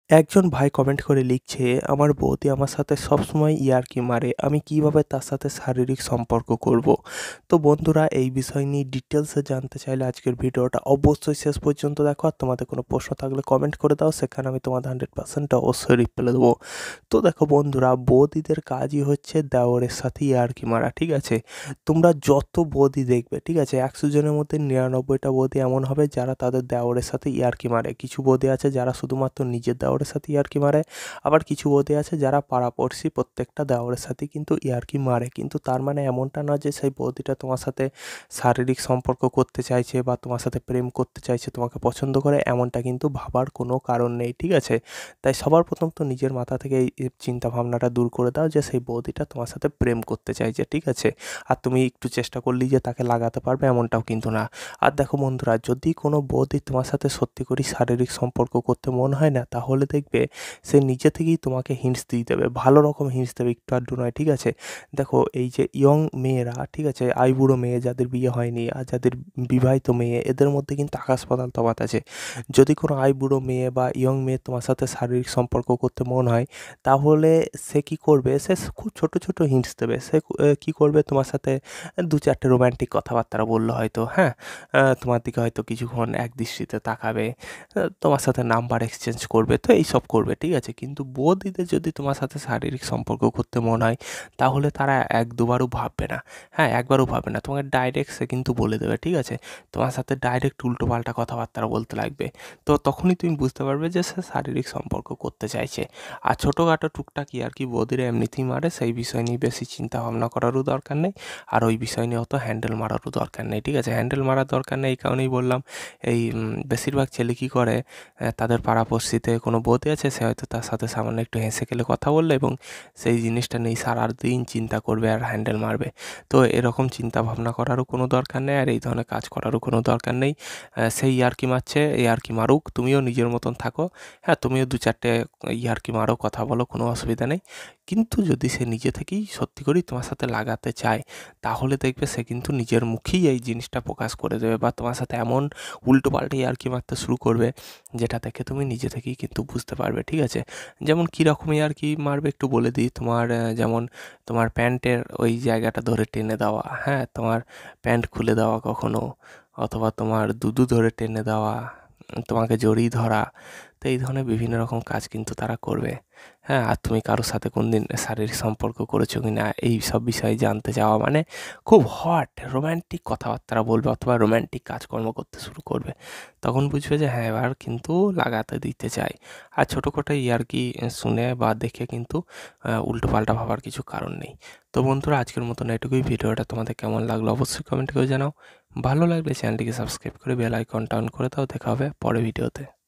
একজন ভাই কমেন্ট করে লিখছে, আমার বৌদি আমার সাথে সবসময় ইয়ার্কি মারে, আমি কিভাবে তার সাথে শারীরিক সম্পর্ক করব। তো বন্ধুরা, এই বিষয় নিয়ে ডিটেলসে জানতে চাইলে আজকের ভিডিওটা অবশ্যই শেষ পর্যন্ত দেখো। আর তোমাদের কোনো প্রশ্ন থাকলে কমেন্ট করে দাও, সেখানে আমি তোমাদের 100% অবশ্যই রিপ্লাই দেবো। তো দেখো বন্ধুরা, বৌদিদের কাজই হচ্ছে দেওরের সাথে ইয়ার্কি মারা, ঠিক আছে। তোমরা যত বৌদি দেখবে, ঠিক আছে, 100 জনের মধ্যে 99টা বৌদি এমন হবে যারা তাদের দেওরের সাথে ইয়ার্কি মারে। কিছু বৌদি আছে যারা শুধুমাত্র নিজের দেওরের সাথে ইয়ার্কি মারে, আবার কিছু বৌদি আছে যারা পাড়াপড়শি প্রত্যেকটা দেওরের সাথেই কিন্তু ইয়ার্কি মারে। কিন্তু তার মানে এমনটা না যে সেই বৌদিটা তোমার সাথে শারীরিক সম্পর্ক করতে চাইছে বা তোমার সাথে প্রেম করতে চাইছে, তোমাকে পছন্দ করে, এমনটা কিন্তু ভাবার কোনো কারণ নেই, ঠিক আছে। তাই সবার প্রথম তো নিজের মাথা থেকে এই চিন্তা ভাবনাটা দূর করে দাও যে সেই বৌদিটা তোমার সাথে প্রেম করতে চাইছে, ঠিক আছে। আর তুমি একটু চেষ্টা করলেই যে তাকে লাগাতে পারবে এমনটাও কিন্তু না। আর দেখো বন্ধুরা, যদি কোনো বৌদি তোমার সাথে সত্যি করেই শারীরিক সম্পর্ক করতে মন হয় না, তাহলে দেখবে সে নিজে থেকেই তোমাকে হিন্টস দিয়ে দেবে, ভালো রকম হিন্টস দেবে, একটু আধটু নয়, ঠিক আছে। দেখো এই যে ইয়ং মেয়েরা, ঠিক আছে, আইবুড়ো মেয়ে যাদের বিয়ে হয়নি আর যাদের বিবাহিত মেয়ে, এদের মধ্যে কিন্তু আকাশ পাতাল তফাৎ আছে। যদি কোনো আইবুড়ো মেয়ে বা ইয়ং মেয়ে তোমার সাথে শারীরিক সম্পর্ক করতে মন হয়, তাহলে সে কী করবে, সে খুব ছোটো ছোটো হিন্টস দেবে। সে কী করবে, তোমার সাথে 2-4টে রোম্যান্টিক কথাবার্তা বললো হয়তো, হ্যাঁ, তোমার দিকে হয়তো কিছুক্ষণ একদৃষ্টিতে তাকাবে, তোমার সাথে নাম্বার এক্সচেঞ্জ করবে, তো এইসব করবে, ঠিক আছে। কিন্তু বৌদিদের যদি তোমার সাথে শারীরিক সম্পর্ক করতে মন হয়, তাহলে তারা 1-2বারও ভাববে না, হ্যাঁ, একবারও ভাববে না, তোমাকে ডাইরেক্ট সে কিন্তু বলে দেবে, ঠিক আছে। তোমার সাথে ডাইরেক্ট উল্টোপাল্টা কথাবার্তা বলতে লাগবে। তো তখনই তুমি বুঝতে পারবে যে সে শারীরিক সম্পর্ক করতে চাইছে। আর ছোটোখাটো টুকটাক ইয়ার্কি বৌদিরা এমনিতেই মারে, সেই বিষয় নিয়ে বেশি চিন্তা ভাবনা করারও দরকার নেই। আর ওই বিষয় নিয়ে অত হ্যান্ডেল মারারও দরকার নেই, ঠিক আছে। হ্যান্ডেল মারার দরকার নেই এই কারণেই বললাম, এই বেশিরভাগ ছেলে কী করে, তাদের পাড়াপড়শিতে কোনো বৌদি আছে, সে হয়তো তার সাথে সামান্য একটু হেসে খেলে কথা বললো এবং সেই জিনিসটা নিয়েই সারাদিন চিন্তা করবে আর হ্যান্ডেল মারবে। তো এরকম চিন্তা ভাবনা করারও কোনো দরকার নেই, আর এই ধরনের কাজ করারও কোনো দরকার নেই। সেই ইয়ার্কি মারছে, ইয়ার্কি মারুক, তুমিও নিজের মতন থাকো, হ্যাঁ, তুমিও 2-4টে ইয়ার্কি মারো, কথা বলো, কোনো অসুবিধা নেই। কিন্তু যদি সে নিজে থেকেই সত্যি করেই তোমার সাথে লাগাতে চায়, তাহলে দেখবে সে কিন্তু নিজের মুখেই এই জিনিসটা প্রকাশ করে দেবে বা তোমার সাথে এমন উল্টোপাল্টা ইয়ার্কি মারতে শুরু করবে, যেটা দেখে তুমি নিজে থেকেই কিন্তু বুঝতে পারবে, ঠিক আছে। যেমন কীরকম ইয়ার্কি মারবে একটু বলে দিই। তোমার যেমন তোমার প্যান্টের ওই জায়গাটা ধরে টেনে দেওয়া, হ্যাঁ, তোমার প্যান্ট খুলে দেওয়া কখনো, অথবা তোমার দুদু ধরে টেনে দেওয়া, তোমাকে জড়িয়ে ধরা। তো এই ধরনের বিভিন্ন রকম কাজ কিন্তু তারা করবে, হ্যাঁ। আর তুমি কারোর সাথে কোনদিন শারীরিক সম্পর্ক করেছো কি না, এই সব বিষয়ে জানতে চাওয়া মানে খুব হট রোম্যান্টিক কথাবার্তা বলবে অথবা রোম্যান্টিক কাজকর্ম করতে শুরু করবে। তখন বুঝবে যে হ্যাঁ, এবার কিন্তু লাগাতে দিতে চাই। আর ছোটোখাটো ইয়ার্কি শুনে বা দেখে কিন্তু উল্টোপাল্টা ভাবার কিছু কারণ নেই। তো বন্ধুরা, আজকের মতন এটুকুই। ভিডিওটা তোমাদের কেমন লাগলো অবশ্যই কমেন্ট করে জানাও। ভালো লাগলে চ্যানেলটিকে সাবস্ক্রাইব করে বেল আইকনটা অন করে দাও। দেখা হবে পরের ভিডিওতে।